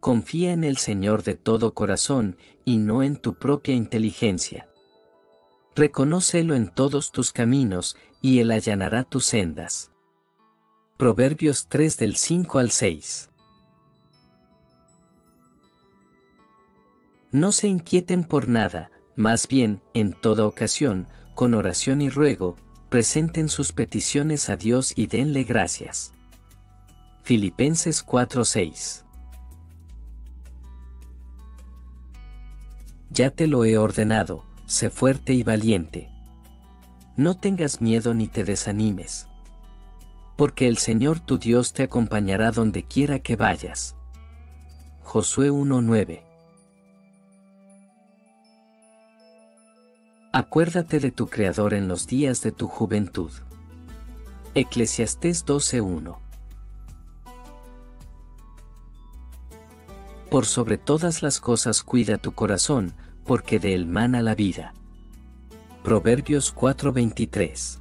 Confía en el Señor de todo corazón, y no en tu propia inteligencia. Reconócelo en todos tus caminos, y Él allanará tus sendas. Proverbios 3 del 5 al 6. No se inquieten por nada, más bien, en toda ocasión, con oración y ruego, presenten sus peticiones a Dios y denle gracias. Filipenses 4:6. Ya te lo he ordenado, sé fuerte y valiente. No tengas miedo ni te desanimes. Porque el Señor tu Dios te acompañará donde quiera que vayas. Josué 1:9. Acuérdate de tu Creador en los días de tu juventud. Eclesiastés 12:1. Por sobre todas las cosas cuida tu corazón, porque de él mana la vida. Proverbios 4:23.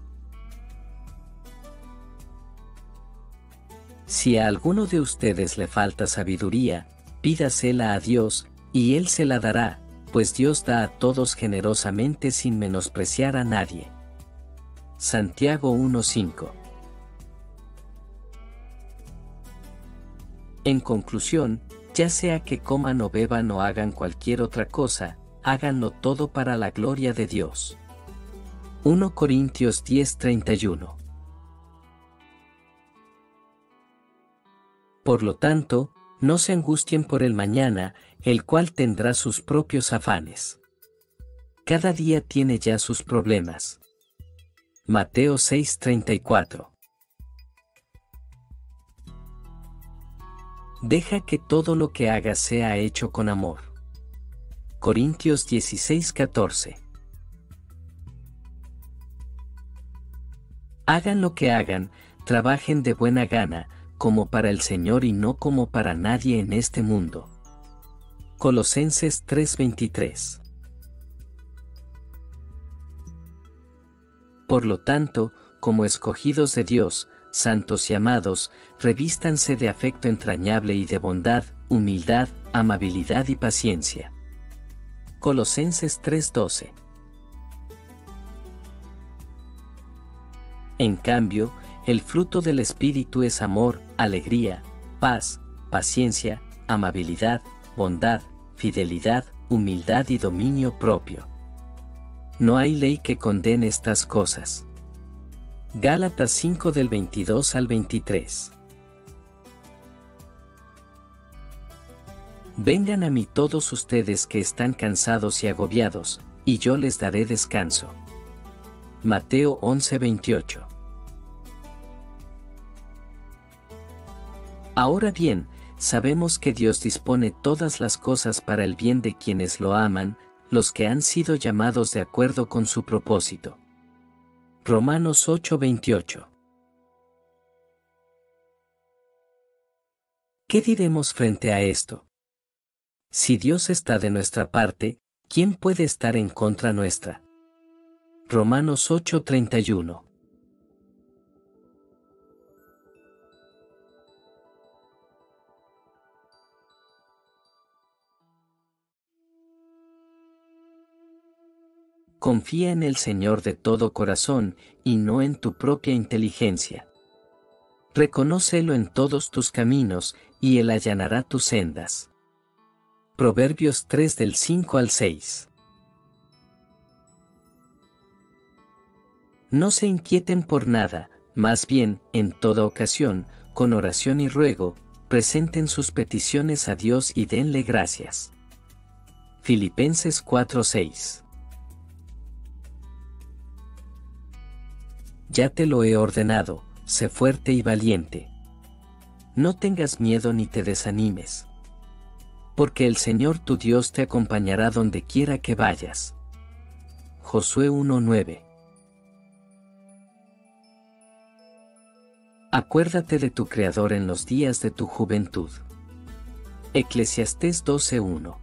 Si a alguno de ustedes le falta sabiduría, pídasela a Dios, y Él se la dará, pues Dios da a todos generosamente sin menospreciar a nadie. Santiago 1:5. En conclusión, ya sea que coman o beban o hagan cualquier otra cosa, háganlo todo para la gloria de Dios. 1 Corintios 10:31. Por lo tanto, no se angustien por el mañana, el cual tendrá sus propios afanes. Cada día tiene ya sus problemas. Mateo 6:34. Deja que todo lo que hagas sea hecho con amor. Corintios 16:14. Hagan lo que hagan, trabajen de buena gana, como para el Señor y no como para nadie en este mundo. Colosenses 3:23. Por lo tanto, como escogidos de Dios, santos y amados, revístanse de afecto entrañable y de bondad, humildad, amabilidad y paciencia. Colosenses 3:12. En cambio, el fruto del Espíritu es amor, alegría, paz, paciencia, amabilidad, bondad, fidelidad, humildad y dominio propio. No hay ley que condene estas cosas. Gálatas 5 del 22 al 23. Vengan a mí todos ustedes que están cansados y agobiados, y yo les daré descanso. Mateo 11:28. Ahora bien, sabemos que Dios dispone todas las cosas para el bien de quienes lo aman, los que han sido llamados de acuerdo con su propósito. Romanos 8:28. ¿Qué diremos frente a esto? Si Dios está de nuestra parte, ¿quién puede estar en contra nuestra? Romanos 8:31. Confía en el Señor de todo corazón, y no en tu propia inteligencia. Reconócelo en todos tus caminos, y Él allanará tus sendas. Proverbios 3 del 5 al 6. No se inquieten por nada, más bien, en toda ocasión, con oración y ruego, presenten sus peticiones a Dios y denle gracias. Filipenses 4:6. Ya te lo he ordenado, sé fuerte y valiente. No tengas miedo ni te desanimes. Porque el Señor tu Dios te acompañará donde quiera que vayas. Josué 1:9. Acuérdate de tu Creador en los días de tu juventud. Eclesiastés 12:1.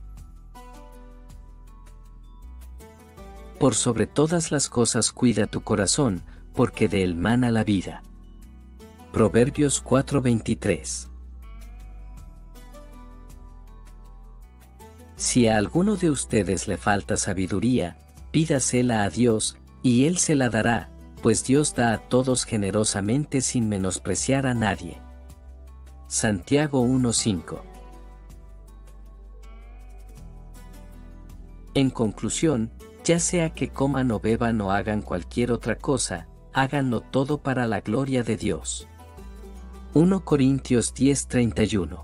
Por sobre todas las cosas cuida tu corazón, porque de él mana la vida. Proverbios 4:23. Si a alguno de ustedes le falta sabiduría, pídasela a Dios, y Él se la dará, pues Dios da a todos generosamente sin menospreciar a nadie. Santiago 1:5. En conclusión, ya sea que coman o beban o hagan cualquier otra cosa, háganlo todo para la gloria de Dios. 1 Corintios 10:31.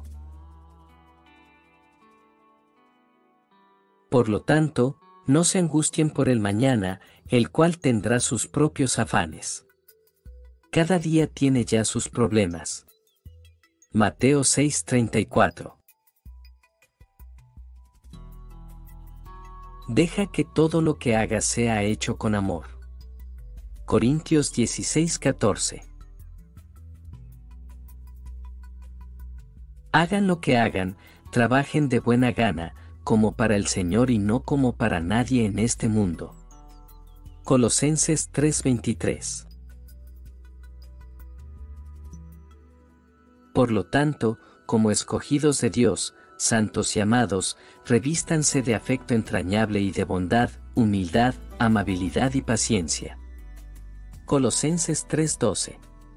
Por lo tanto, no se angustien por el mañana, el cual tendrá sus propios afanes. Cada día tiene ya sus problemas. Mateo 6:34. Deja que todo lo que hagas sea hecho con amor. Corintios 16:14. Hagan lo que hagan, trabajen de buena gana, como para el Señor y no como para nadie en este mundo. Colosenses 3:23. Por lo tanto, como escogidos de Dios, santos y amados, revístanse de afecto entrañable y de bondad, humildad, amabilidad y paciencia. Colosenses 3:12.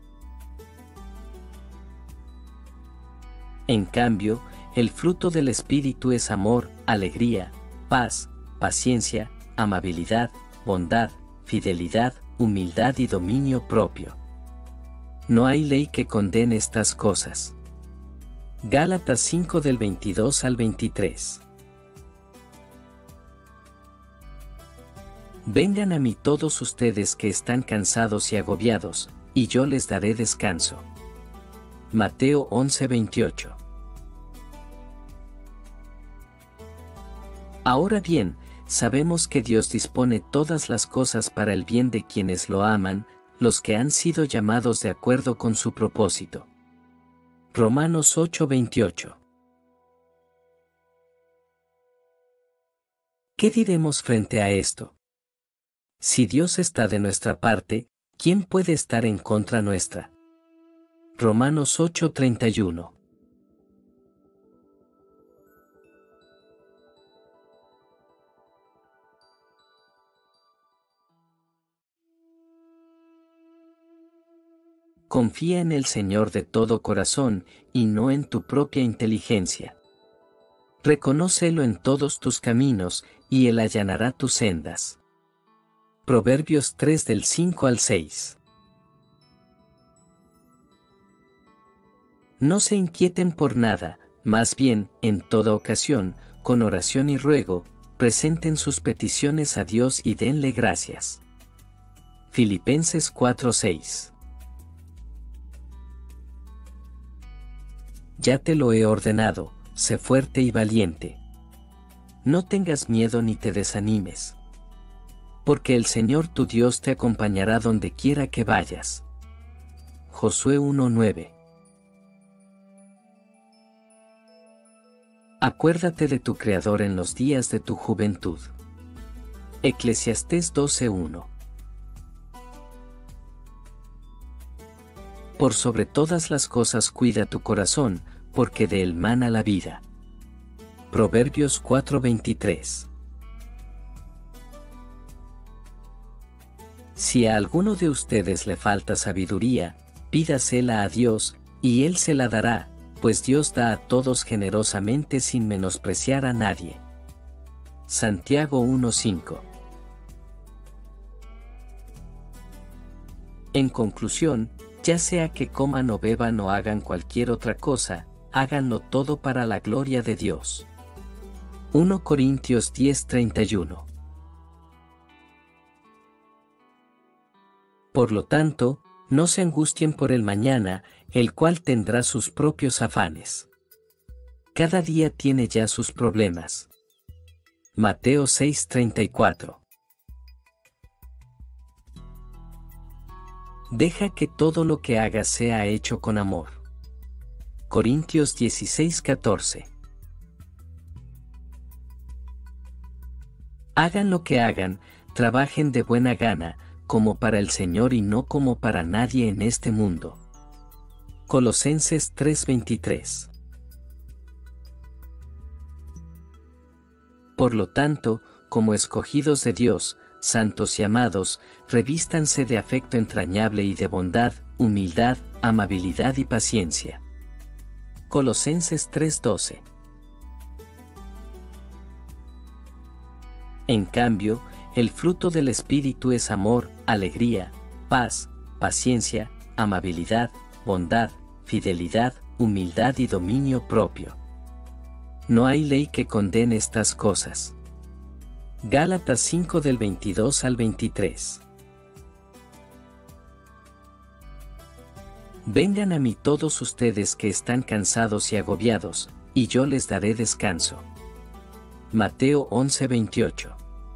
En cambio, el fruto del Espíritu es amor, alegría, paz, paciencia, amabilidad, bondad, fidelidad, humildad y dominio propio. No hay ley que condene estas cosas. Gálatas 5 del 22 al 23. Vengan a mí todos ustedes que están cansados y agobiados, y yo les daré descanso. Mateo 11:28. Ahora bien, sabemos que Dios dispone todas las cosas para el bien de quienes lo aman, los que han sido llamados de acuerdo con su propósito. Romanos 8:28. ¿Qué diremos frente a esto? Si Dios está de nuestra parte, ¿quién puede estar en contra nuestra? Romanos 8:31. Confía en el Señor de todo corazón, y no en tu propia inteligencia. Reconócelo en todos tus caminos, y Él allanará tus sendas. Proverbios 3 del 5 al 6. No se inquieten por nada, más bien, en toda ocasión, con oración y ruego, presenten sus peticiones a Dios y denle gracias. Filipenses 4:6. Ya te lo he ordenado, sé fuerte y valiente. No tengas miedo ni te desanimes. Porque el Señor tu Dios te acompañará donde quiera que vayas. Josué 1:9. Acuérdate de tu Creador en los días de tu juventud. Eclesiastés 12:1. Por sobre todas las cosas cuida tu corazón, porque de él mana la vida. Proverbios 4:23. Si a alguno de ustedes le falta sabiduría, pídasela a Dios, y Él se la dará, pues Dios da a todos generosamente sin menospreciar a nadie. Santiago 1:5. En conclusión, ya sea que coman o beban o hagan cualquier otra cosa, háganlo todo para la gloria de Dios. 1 Corintios 10:31. Por lo tanto, no se angustien por el mañana, el cual tendrá sus propios afanes. Cada día tiene ya sus problemas. Mateo 6:34. Deja que todo lo que hagas sea hecho con amor. Corintios 16:14. Hagan lo que hagan, trabajen de buena gana, como para el Señor y no como para nadie en este mundo. Colosenses 3:23. Por lo tanto, como escogidos de Dios, santos y amados, revístanse de afecto entrañable y de bondad, humildad, amabilidad y paciencia. Colosenses 3:12. En cambio, el fruto del Espíritu es amor, alegría, paz, paciencia, amabilidad, bondad, fidelidad, humildad y dominio propio. No hay ley que condene estas cosas. Gálatas 5 del 22 al 23. Vengan a mí todos ustedes que están cansados y agobiados, y yo les daré descanso. Mateo 11:28.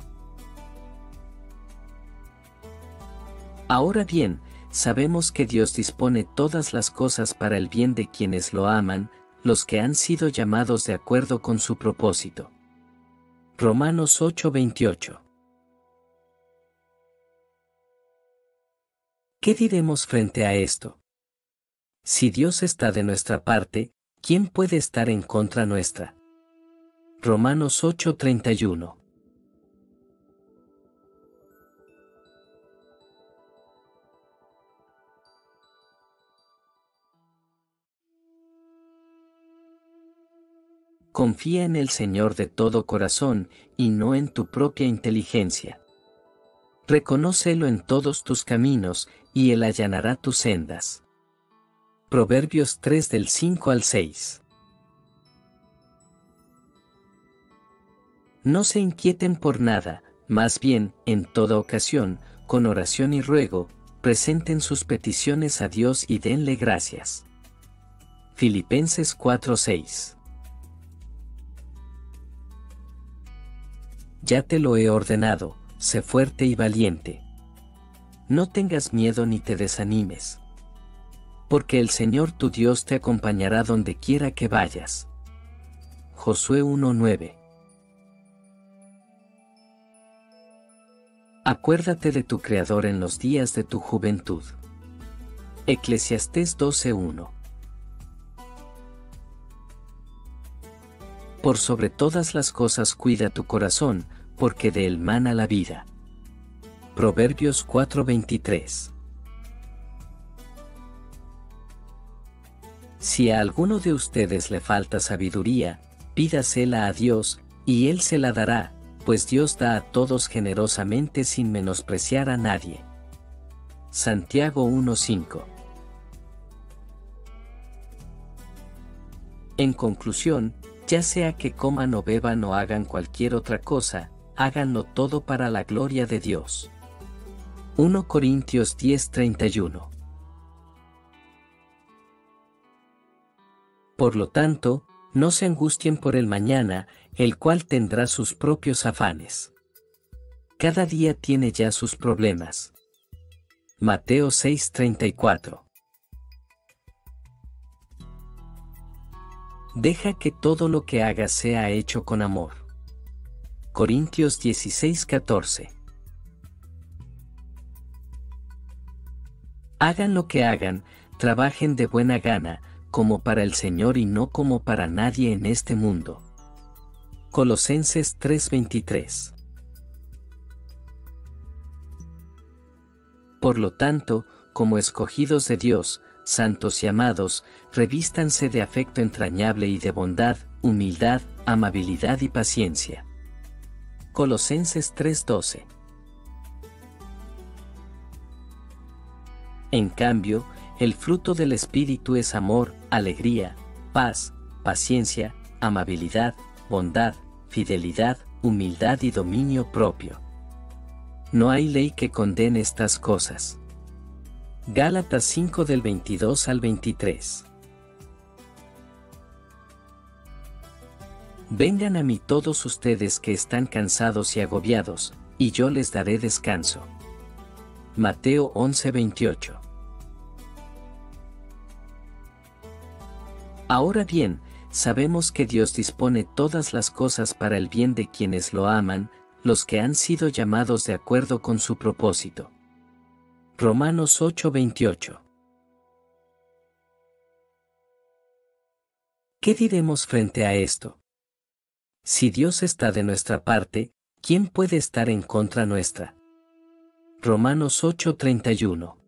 Ahora bien, sabemos que Dios dispone todas las cosas para el bien de quienes lo aman, los que han sido llamados de acuerdo con su propósito. Romanos 8:28. ¿Qué diremos frente a esto? Si Dios está de nuestra parte, ¿quién puede estar en contra nuestra? Romanos 8:31. Confía en el Señor de todo corazón, y no en tu propia inteligencia. Reconócelo en todos tus caminos, y Él allanará tus sendas. Proverbios 3 del 5 al 6. No se inquieten por nada, más bien, en toda ocasión, con oración y ruego, presenten sus peticiones a Dios y denle gracias. Filipenses 4:6. Ya te lo he ordenado, sé fuerte y valiente. No tengas miedo ni te desanimes. Porque el Señor tu Dios te acompañará donde quiera que vayas. Josué 1:9. Acuérdate de tu Creador en los días de tu juventud. Eclesiastés 12:1. Por sobre todas las cosas cuida tu corazón, porque de él mana la vida. Proverbios 4:23. Si a alguno de ustedes le falta sabiduría, pídasela a Dios, y Él se la dará, pues Dios da a todos generosamente sin menospreciar a nadie. Santiago 1:5. En conclusión, ya sea que coman o beban o hagan cualquier otra cosa, háganlo todo para la gloria de Dios. 1 Corintios 10:31. Por lo tanto, no se angustien por el mañana, el cual tendrá sus propios afanes. Cada día tiene ya sus problemas. Mateo 6:34. Deja que todo lo que hagas sea hecho con amor. Corintios 16:14. Hagan lo que hagan, trabajen de buena gana, como para el Señor y no como para nadie en este mundo. Colosenses 3:23. Por lo tanto, como escogidos de Dios, santos y amados, revístanse de afecto entrañable y de bondad, humildad, amabilidad y paciencia. Colosenses 3:12. En cambio, el fruto del Espíritu es amor, alegría, paz, paciencia, amabilidad, bondad, fidelidad, humildad y dominio propio. No hay ley que condene estas cosas. Gálatas 5 del 22 al 23. Vengan a mí todos ustedes que están cansados y agobiados, y yo les daré descanso. Mateo 11:28. Ahora bien, sabemos que Dios dispone todas las cosas para el bien de quienes lo aman, los que han sido llamados de acuerdo con su propósito. Romanos 8:28. ¿Qué diremos frente a esto? Si Dios está de nuestra parte, ¿quién puede estar en contra nuestra? Romanos 8:31.